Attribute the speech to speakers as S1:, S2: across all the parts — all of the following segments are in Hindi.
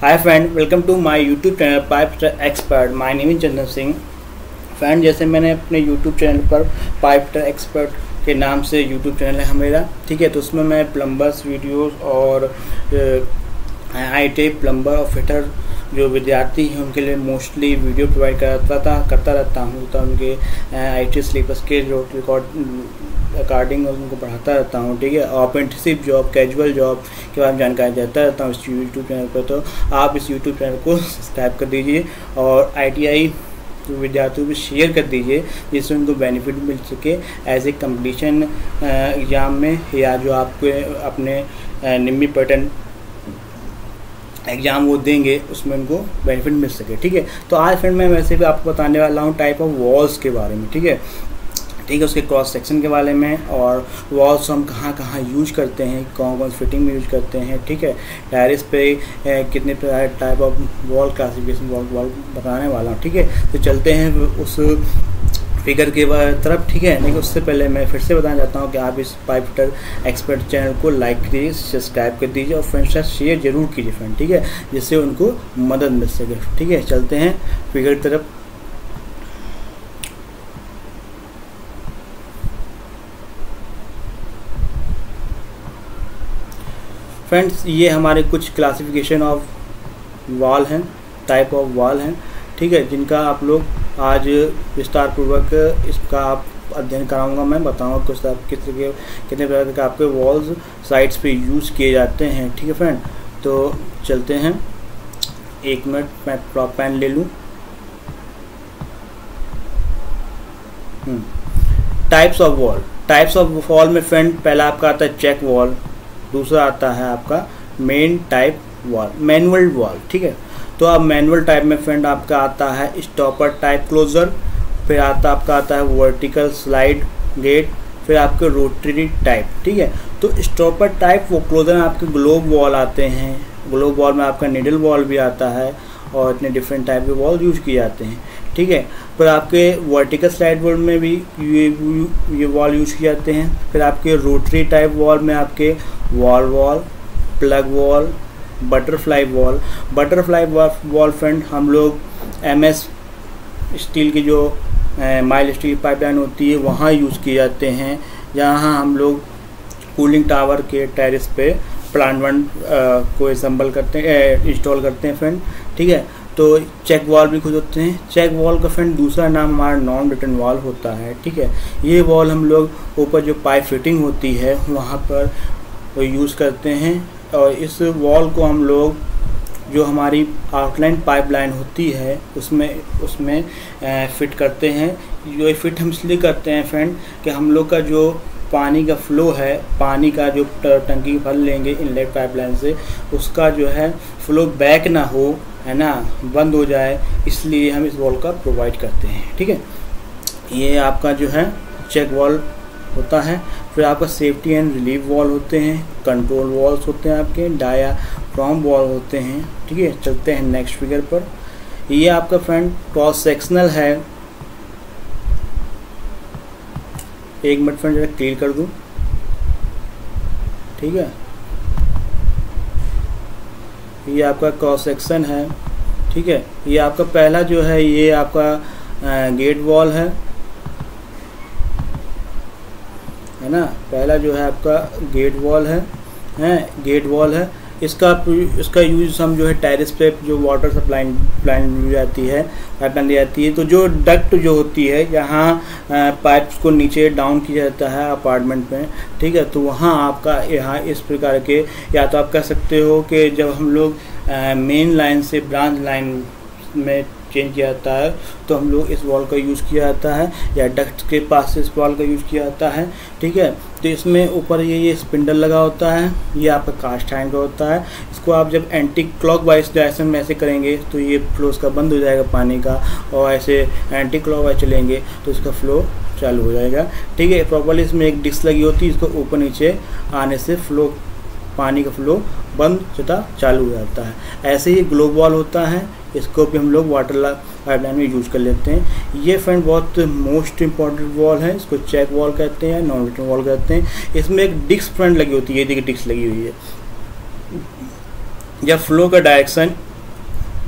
S1: Hi friend, welcome to my YouTube channel pipe expert. My name is Chandan Singh. Friend, जैसे मैंने अपने यूट्यूब चैनल पर पाइप एक्सपर्ट के नाम से यूट्यूब चैनल है मेरा, ठीक है। तो उसमें मैं प्लम्बर्स वीडियोस और आई प्लम्बर और फिटर जो विद्यार्थी हैं उनके लिए मोस्टली वीडियो प्रोवाइड करता रहता हूँ। तो उनके IT सिलेबस के जो रिकॉर्ड अकॉर्डिंग उनको पढ़ाता रहता हूँ, ठीक है। और अप्रेंटिसशिप जॉब, कैजुअल जॉब के बारे में जानकारी देता रहता हूँ इस यूट्यूब चैनल पर। तो आप इस यूट्यूब चैनल को सब्सक्राइब कर दीजिए और ITI विद्यार्थियों को शेयर कर दीजिए, जिससे उनको बेनिफिट मिल सके एज ए कंपटीशन एग्ज़ाम में, या जो आपको अपने निम्मी पैटर्न एग्ज़ाम वो देंगे उसमें उनको बेनिफिट मिल सके, ठीक है। तो आज फ्रेंड मैं वैसे भी आपको बताने वाला हूँ टाइप ऑफ वॉल्स के बारे में, ठीक है। उसके क्रॉस सेक्शन के बारे में, और वॉल्स हम कहाँ कहाँ यूज करते हैं, कौन कौन फिटिंग में यूज करते हैं, ठीक है। टेरेस पे कितने type of valve classification valve बताने वाला हूँ, ठीक है। तो चलते हैं उस फिगर के तरफ, ठीक है। लेकिन उससे पहले मैं फिर से बताना चाहता हूँ कि आप इस पाइप फिटर एक्सपर्ट चैनल को लाइक कीजिए, सब्सक्राइब कर दीजिए और फ्रेंड्स के साथ शेयर जरूर कीजिए फ्रेंड, ठीक है, जिससे उनको मदद मिल सके, ठीक है। चलते हैं फिगर की तरफ। फ्रेंड्स, ये हमारे कुछ क्लासिफिकेशन ऑफ वॉल हैं, टाइप ऑफ वॉल हैं, ठीक है, जिनका आप लोग आज विस्तार पूर्वक इसका आप अध्ययन कराऊंगा। मैं बताऊंगा किस तरीके कितने प्रकार के आपके वॉल्स साइट्स पे यूज़ किए जाते हैं, ठीक है फ्रेंड। तो चलते हैं, एक मिनट मैं प्रॉप पेन ले लूँ। टाइप्स ऑफ वॉल में फ्रेंड पहला आपका आता है चेक वॉल, दूसरा आता है आपका main type valve, manual valve, ठीक है। तो अब मैनुअल टाइप में फ्रेंड आपका आता है स्टॉपर टाइप क्लोजर, फिर आपका आता है वर्टिकल स्लाइड गेट, फिर आपके रोटरी टाइप, ठीक है। तो स्टॉपर टाइप वो क्लोजर में आपके ग्लोब वॉल आते हैं। ग्लोब वॉल में आपका निडल वॉल भी आता है और इतने डिफरेंट टाइप के वॉल यूज किए जाते हैं, ठीक है। फिर आपके वर्टिकल स्लाइड वॉल में भी ये वॉल यूज किए जाते हैं। फिर आपके रोटरी टाइप वॉल में आपके valve, plug valve, butterfly valve friend हम लोग MS स्टील की जो माइल स्टील पाइपलाइन होती है वहाँ यूज़ किए जाते हैं, जहाँ हम लोग कूलिंग टावर के टेरेस पे प्लांट वन को इंस्टॉल करते हैं फ्रेंड, ठीक है। तो चेक वॉल भी खुद होते हैं। चेक वॉल का फ्रेंड दूसरा नाम हमारा नॉन रिटर्न वॉल होता है, ठीक है। ये वॉल हम लोग ऊपर जो पाइप फिटिंग होती है वहाँ पर यूज़ करते हैं, और इस वॉल को हम लोग जो हमारी आउटलाइन पाइपलाइन होती है उसमें फिट करते हैं। ये फिट हम इसलिए करते हैं फ्रेंड कि हम लोग का जो पानी का फ्लो है, पानी का जो टंकी भर लेंगे इनलेट पाइपलाइन से, उसका जो है फ्लो बैक ना हो, है ना, बंद हो जाए, इसलिए हम इस वॉल का प्रोवाइड करते हैं, ठीक है। ये आपका जो है चेक वॉल होता है। फिर आपका सेफ्टी एंड रिलीफ वॉल होते हैं, कंट्रोल वॉल्स होते हैं, आपके डायाफ्राम वॉल होते हैं, ठीक है। चलते हैं नेक्स्ट फिगर पर। ये आपका फ्रेंड क्रॉस सेक्शनल है। एक मिनट फ्रेंड जरा क्लियर कर दूं, ठीक है। ये आपका क्रॉस सेक्शन है, ठीक है। ये आपका पहला जो है ये आपका गेट वॉल है ना। पहला जो है आपका गेट वॉल है। इसका यूज हम जो है टेरेस पे जो वाटर सप्लाई दी जाती है, पाइपलाइन दी जाती है, तो जो डक्ट जो होती है जहाँ पाइप्स को नीचे डाउन किया जाता है अपार्टमेंट में, ठीक है। तो वहाँ आपका यहाँ इस प्रकार के, या तो आप कह सकते हो कि जब हम लोग मेन लाइन से ब्रांच लाइन में चेंज किया जाता है तो हम लोग इस वॉल का यूज़ किया जाता है, या डक्ट के पास इस वॉल का यूज़ किया जाता है, ठीक है। तो इसमें ऊपर ये स्पिंडल लगा होता है, ये आपका कास्ट आयरन का होता है। इसको आप जब एंटी क्लॉकवाइज डायरेक्शन में ऐसे करेंगे तो ये फ्लो इसका बंद हो जाएगा पानी का, और ऐसे एंटी क्लॉकवाइज चलेंगे तो इसका फ्लो चालू हो जाएगा, ठीक है। प्रॉपर्ली इसमें एक डिस्क लगी होती है, इसको ऊपर नीचे आने से पानी का फ्लो बंद तथा चालू हो जाता है। ऐसे ही ग्लोब वॉल होता है, इसको भी हम लोग वाटर पाइपलाइन में यूज कर लेते हैं। ये फ्रेंड बहुत मोस्ट इम्पॉर्टेंट वॉल है, इसको चेक वॉल कहते हैं, नॉन रिटर्न वॉल कहते हैं। इसमें एक डिस्क फ्रेंड लगी होती है, ये देखिए डिस्क लगी हुई है। जब फ्लो का डायरेक्शन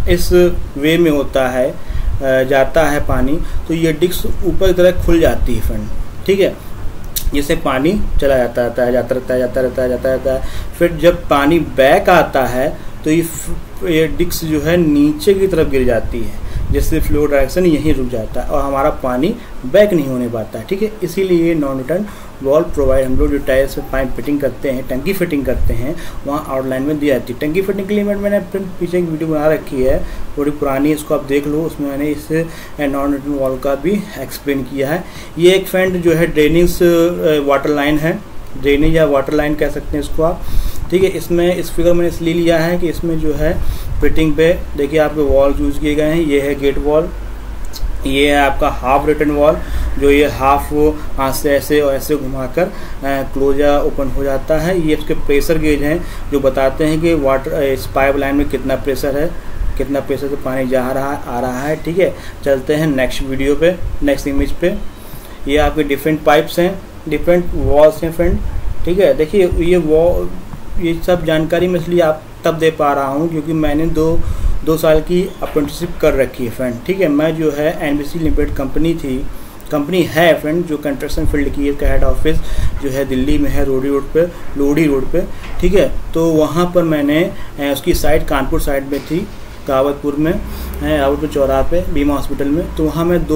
S1: इस वे में होता है, जाता है पानी, तो ये डिस्क ऊपर की तरह खुल जाती है फ्रेंड, ठीक है, जिससे पानी चला जाता रहता है, जाता रहता है। फिर जब पानी बैक आता है तो ये डिस्क जो है नीचे की तरफ गिर जाती है, जिससे फ्लो डायरेक्शन यहीं रुक जाता है और हमारा पानी बैक नहीं होने पाता है, ठीक है। इसीलिए ये नॉन रिटर्न वॉल्व प्रोवाइड हम लोग जो टायर्स में पाइप फिटिंग करते हैं, टंकी फिटिंग करते हैं, वहाँ आउटलाइन में दी जाती है। टंकी फिटिंग के लिए मैंने पीछे एक वीडियो बना रखी है, थोड़ी पुरानी, इसको आप देख लो, उसमें मैंने इस नॉन रिटर्न वॉल्व का भी एक्सप्लेन किया है। ये एक फ्रेंड जो है ड्रेनेज वाटर लाइन है, ड्रेनेज या वाटर लाइन कह सकते हैं इसको आप, ठीक है। इसमें इस फिगर मैंने इसलिए लिया है कि इसमें जो है फिटिंग पे देखिए आपके वॉल यूज़ किए गए हैं। ये है गेट वॉल, ये है आपका हाफ रिटर्न वॉल, जो ये हाफ हाथ से ऐसे और ऐसे घुमाकर क्लोज या ओपन हो जाता है। ये इसके प्रेशर गेज हैं जो बताते हैं कि वाटर इस पाइप लाइन में कितना प्रेशर है, कितना प्रेशर से पानी जा रहा है, आ रहा है, ठीक है। चलते हैं नेक्स्ट वीडियो पे, नेक्स्ट इमेज पे। ये आपके डिफरेंट पाइप्स हैं, डिफरेंट वॉल्स हैं फ्रेंड, ठीक है। देखिए ये सब जानकारी मैं इसलिए आप तब दे पा रहा हूँ क्योंकि मैंने दो साल की अप्रेंटिसशिप कर रखी है फ्रेंड, ठीक है। मैं जो है NBC लिमिटेड कंपनी है फ्रेंड, जो कंस्ट्रक्शन फील्ड की है, हेड ऑफिस जो है दिल्ली में है, लोडी रोड पे, ठीक है। तो वहाँ पर मैंने उसकी साइड कानपुर साइड में थी, कावतपुर में, रावतपुर चौराहे पे बीमा हॉस्पिटल में। तो वहाँ मैं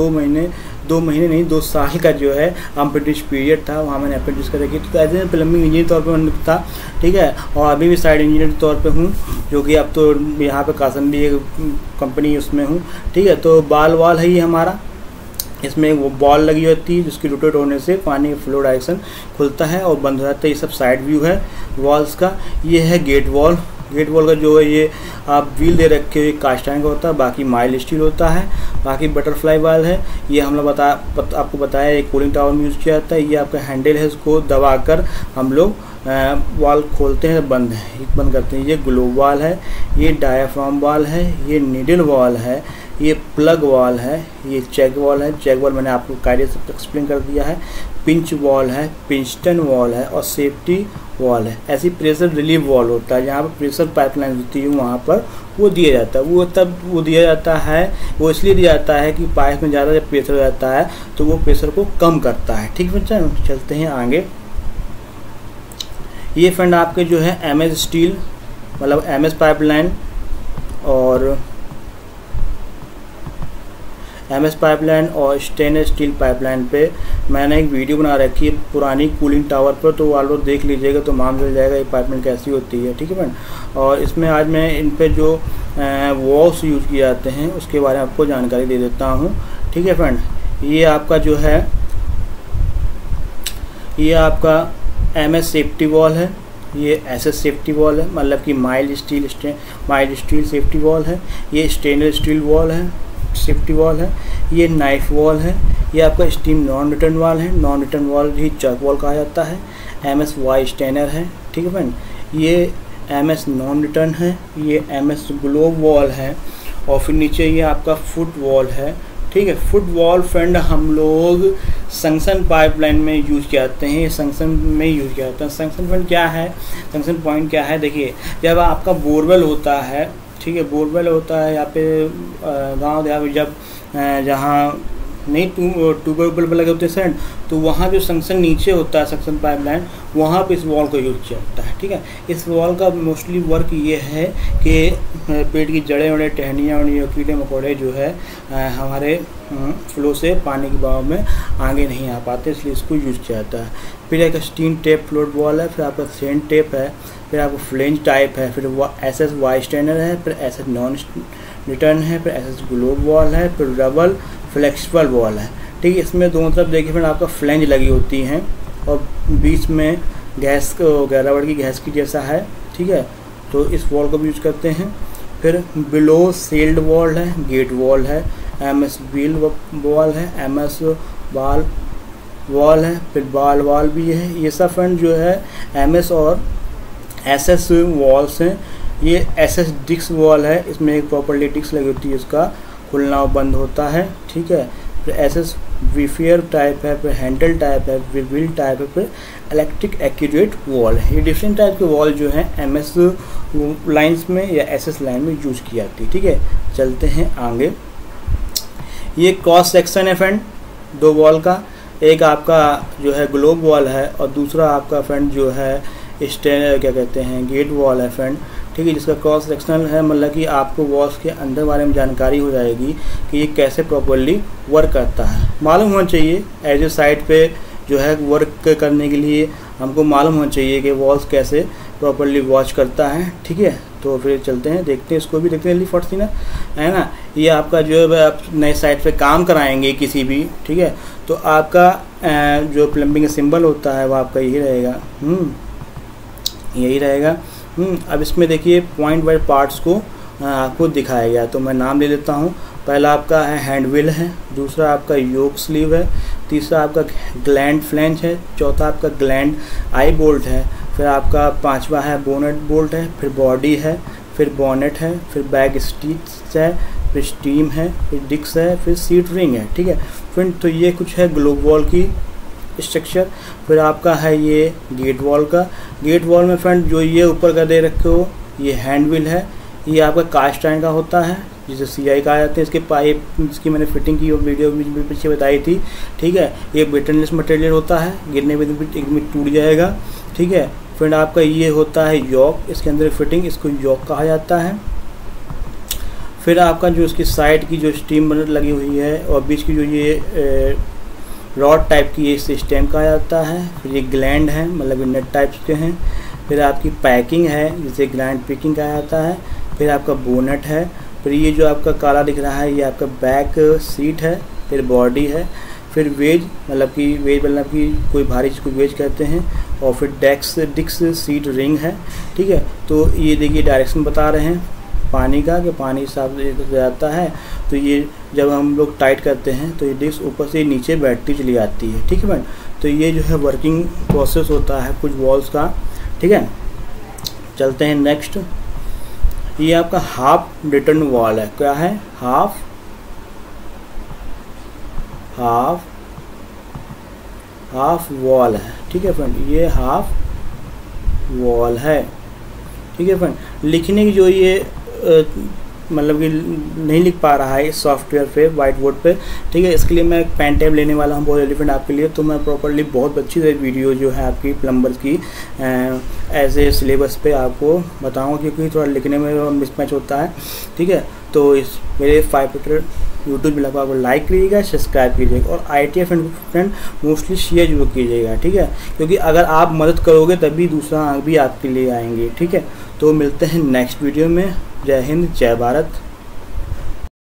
S1: 2 साल का जो है अप्रेंटिस पीरियड था, वहाँ मैंने अप्रेंटिस कर रखी। तो एज ए प्लम्बिंग इंजीनियर तौर पर था, ठीक है। और अभी भी साइड इंजीनियर के तौर पे हूँ, जो कि अब तो यहाँ पे कासनबी एक कंपनी उसमें हूँ, ठीक है। तो बाल वाल है ये हमारा, इसमें वो बॉल लगी होती है जिसकी रोटेट होने से पानी का फ्लो डायरेक्शन खुलता है और बंद हो जाता है। ये सब साइड व्यू है वॉल्स का। ये है गेट वॉल का जो है ये आप व्हील दे रखे हुए कास्ट आयरन का होता है, बाकी माइल्ड स्टील होता है, बाकी बटरफ्लाई वाल है। ये हम लोग आपको बताया एक कूलिंग टावर में यूज़ किया जाता है। ये आपका हैंडल है, इसको दबाकर हम लोग वाल खोलते हैं, बंद करते हैं। ये ग्लोब वाल है, ये डायाफ्राम वाल है, ये नीडल वाल है, ये प्लग वॉल है, ये चेक वॉल है। चेक वॉल मैंने आपको कायदे से एक्सप्लेन कर दिया है। पिंच वॉल है, पिंचटन वॉल है और सेफ्टी वॉल है। ऐसी प्रेशर रिलीफ वॉल होता है, जहाँ पर प्रेशर पाइपलाइन होती है वहाँ पर वो दिया जाता है। वो दिया जाता है, वो इसलिए दिया जाता है कि पाइप में ज़्यादा जब प्रेशर रहता है तो वो प्रेशर को कम करता है, ठीक है बच्चा। चलते हैं आगे। ये फ्रेंड आपके जो है MS स्टील मतलब MS पाइपलाइन और MS पाइपलाइन और स्टेनलेस स्टील पाइपलाइन पे मैंने एक वीडियो बना रखी है पुरानी कूलिंग टावर पर, तो आप लोग देख लीजिएगा तो मालूम चल जाएगा ये पाइपलाइन कैसी होती है, ठीक है फ्रेंड। और इसमें आज मैं इन पे जो वॉल्स यूज़ किए जाते हैं उसके बारे में आपको जानकारी दे देता हूँ, ठीक है फ्रेंड। ये आपका जो है ये आपका MS सेफ्टी वॉल है, ये SS सेफ्टी वॉल है, मतलब कि माइल्ड स्टील सेफ्टी वॉल है। ये स्टेनलेस स्टील वॉल है, सेफ्टी वॉल है। ये नाइफ वॉल है। ये आपका स्टीम नॉन रिटर्न वॉल है, नॉन रिटर्न वॉल ही चक वॉल कहा जाता है। MS वाई स्टेनर है, ठीक है फ्रेंड। ये MS नॉन रिटर्न है, ये MS ग्लोब वॉल है और फिर नीचे ये आपका फुट वॉल है, ठीक है। फुट वॉल फ्रेंड हम लोग संक्शन पाइपलाइन में यूज़ किए जाते हैं, संक्शन में यूज़ किया जाता है। संक्शन पॉइंट क्या है, संक्शन पॉइंट क्या है, देखिए जब आपका बोरवेल होता है, ठीक है, बोरवेल होता है यहाँ पे गाँव देहात में, जब जहाँ नहीं ट्यूबवेल लगे होते हैं तो वहाँ जो संक्शन नीचे होता है सक्शन पाइपलाइन, वहाँ पे इस वॉल को यूज किया जाता है, ठीक है। इस वॉल का मोस्टली वर्क ये है कि पेट की जड़ें वड़े टहनियाँ वड़ियाँ कीड़े मकोड़े जो है हमारे फ्लो से पानी के बहाव में आगे नहीं आ पाते, इसलिए इसको यूज किया जाता है। फिर एक स्टीम टेप फ्लोट वॉल है, फिर आपका सेंट टेप है, फिर आपको फ्लेंज टाइप है, फिर SS वाई स्टैंडर है, फिर SS नॉन रिटर्न है, फिर SS ग्लोब वॉल है, फिर डबल फ्लेक्सिबल वॉल है, ठीक है। इसमें दोनों तरफ देखिए फिर आपका फ्लेंज लगी होती हैं और बीच में गैस रबड़ की गैस की जैसा है, ठीक है। तो इस वॉल को भी यूज करते हैं। फिर बिलो सील्ड वॉल है, गेट वॉल है, MS व्हील वॉल है, MS बाल वॉल है, फिर बाल वॉल भी है। ये सब फ्रेंड जो है MS और SS वॉल्स हैं। ये SS डिस्क वॉल है, इसमें एक प्रॉपर्ली डिस्क लगी होती है, इसका खुलना और बंद होता है, ठीक है। फिर SS विफियर टाइप है, फिर हैंडल टाइप है, फिर व्हील टाइप है, फिर इलेक्ट्रिक एक्यूरेट वॉल है। ये डिफरेंट टाइप के वॉल जो है MS लाइन्स में या SS लाइन में यूज की जाती है। ठीक है, चलते हैं आगे। ये क्रॉस सेक्शन है फ्रेंड दो वॉल का, एक आपका जो है ग्लोब वॉल है और दूसरा आपका फ्रेंड जो है क्या कहते हैं गेट वॉल है फ्रेंड। ठीक है, जिसका क्रॉस सेक्शनल है, मतलब कि आपको वॉल्स के अंदर बारे में जानकारी हो जाएगी कि ये कैसे प्रॉपर्ली वर्क करता है। मालूम होना चाहिए एज ए साइड पे जो है वर्क करने के लिए हमको मालूम होना चाहिए कि वॉल्स कैसे प्रॉपर्ली वॉच करता है। ठीक है, तो फिर चलते हैं देखते हैं, इसको भी देखते हैं जल्दी फट सी ना, है ना। ये आपका जो है आप नए साइट पे काम कराएंगे किसी भी, ठीक है, तो आपका जो प्लम्बिंग का सिंबल होता है वो आपका यही रहेगा, यही रहेगा। अब इसमें देखिए पॉइंट वाइज पार्ट्स को आपको दिखाया गया, तो मैं नाम ले लेता हूँ। पहला आपका है हैंड व्हील है, दूसरा आपका योक स्लीव है, तीसरा आपका ग्लैंड फ्लैंज है, चौथा आपका ग्लैंड आई बोल्ट है, फिर आपका पांचवा है बोनेट बोल्ट है, फिर बॉडी है, फिर बॉनेट है, फिर बैक स्टिच है, फिर स्टीम है, फिर डिक्स है, फिर सीट रिंग है। ठीक है फ्रेंड, तो ये कुछ है ग्लोब वॉल की स्ट्रक्चर। फिर आपका है ये गेट वॉल का। गेट वॉल में फ्रेंड जो ये ऊपर का दे रखे हो ये हैंड व्हील है, ये आपका कास्ट आयरन का होता है जिसे CI कहा जाता है। इसके पाइप जिसकी मैंने फिटिंग की वो वीडियो भी पीछे बताई थी। ठीक है, ये बेटनलेस मटेरियल होता है, गिरने पर एक मिनट टूट जाएगा। ठीक है फ्रेंड, आपका ये होता है यॉक, इसके अंदर फिटिंग, इसको यॉक कहा जाता है। फिर आपका जो इसकी साइड की जो स्टीम लगी हुई है और बीच की जो ये रॉड टाइप की ये सिस्टम कहा जाता है। फिर ये ग्लैंड है, मतलब नेट टाइप्स के हैं। फिर आपकी पैकिंग है जिसे ग्लैंड पिकिंग कहा जाता है। फिर आपका बोनेट है। फिर ये जो आपका काला दिख रहा है ये आपका बैक सीट है। फिर बॉडी है। फिर वेज मतलब कि कोई भारी चीज़ को वेज कहते हैं। और फिर डिक्स सीट रिंग है। ठीक है, तो ये देखिए डायरेक्शन बता रहे हैं पानी का कि पानी साफ जाता है, तो ये जब हम लोग टाइट करते हैं तो ये डिस्क ऊपर से नीचे बैठती चली जाती है। ठीक है फ्रेंड, तो ये जो है वर्किंग प्रोसेस होता है कुछ वॉल्स का। ठीक है, चलते हैं नेक्स्ट। ये आपका हाफ रिटर्न वॉल है। क्या है? हाफ वॉल है। ठीक है फ्रेंड, ये हाफ वॉल है। ठीक है फ्रेंड, लिखने की जो ये मतलब कि नहीं लिख पा रहा है इस सॉफ्टवेयर पे वाइट बोर्ड पे। ठीक है, इसके लिए मैं एक पेन टैब लेने वाला हूँ बहुत एलिफेंट आपके लिए। तो मैं प्रॉपर्ली बहुत अच्छी वीडियो जो है आपकी प्लम्बर्स की एज ए सिलेबस पे आपको बताऊँगा, क्योंकि थोड़ा लिखने में मिसमैच होता है। ठीक है, तो इस मेरे 5 मीटर यूट्यूब ब्लॉग को लाइक कीजिएगा, सब्सक्राइब कीजिएगा और ITF फ्रेंड मोस्टली शेयर जरूर कीजिएगा। ठीक है, क्योंकि अगर आप मदद करोगे तभी दूसरा भी आपके लिए आएंगे। ठीक है, तो मिलते हैं नेक्स्ट वीडियो में। जय हिंद, जय भारत।